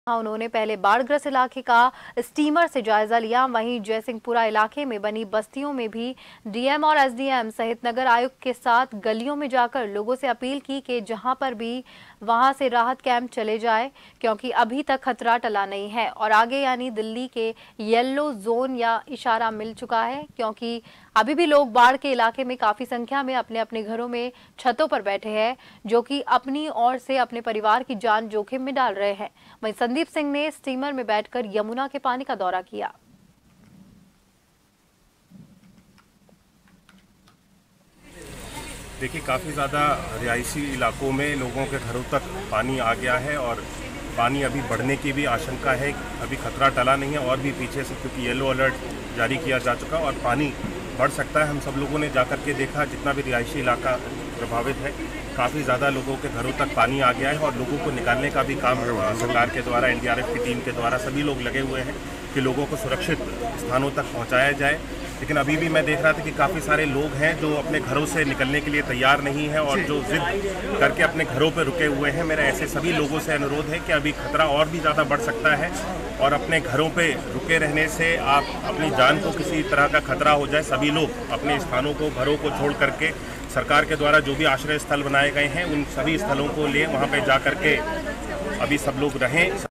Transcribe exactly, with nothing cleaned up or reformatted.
उन्होंने पहले बाढ़ग्रस्त इलाके का स्टीमर से जायजा लिया। वहीं जयसिंहपुरा इलाके में बनी बस्तियों में भी डीएम और एसडीएम सहित नगर आयुक्त के साथ गलियों में जाकर लोगों से अपील की कि जहां पर भी वहां से राहत कैंप चले जाए, क्योंकि अभी तक खतरा टला नहीं है और आगे यानी दिल्ली के येलो जोन या इशारा मिल चुका है, क्योंकि अभी भी लोग बाढ़ के इलाके में काफी संख्या में अपने अपने घरों में छतों पर बैठे हैं, जो कि अपनी ओर से अपने परिवार की जान जोखिम में डाल रहे हैं। वहीं संदीप सिंह ने स्टीमर में बैठकर यमुना के पानी का दौरा किया। देखिए, काफ़ी ज़्यादा रिहायशी इलाकों में लोगों के घरों तक पानी आ गया है और पानी अभी बढ़ने की भी आशंका है। अभी खतरा टला नहीं है और भी पीछे से, क्योंकि येलो अलर्ट जारी किया जा चुका और पानी बढ़ सकता है। हम सब लोगों ने जाकर के देखा, जितना भी रिहायशी इलाका प्रभावित है, काफ़ी ज़्यादा लोगों के घरों तक पानी आ गया है और लोगों को निकालने का भी काम सरकार के द्वारा, एनडीआरएफ की टीम के द्वारा सभी लोग लगे हुए हैं कि लोगों को सुरक्षित स्थानों तक पहुंचाया जाए। लेकिन अभी भी मैं देख रहा था कि काफ़ी सारे लोग हैं जो अपने घरों से निकलने के लिए तैयार नहीं हैं और जो जिद करके अपने घरों पर रुके हुए हैं। मेरा ऐसे सभी लोगों से अनुरोध है कि अभी खतरा और भी ज़्यादा बढ़ सकता है और अपने घरों पे रुके रहने से आप अपनी जान को किसी तरह का खतरा हो जाए, सभी लोग अपने स्थानों को, घरों को छोड़ करके सरकार के द्वारा जो भी आश्रय स्थल बनाए गए हैं उन सभी स्थलों को ले वहाँ पे जा करके अभी सब लोग रहें।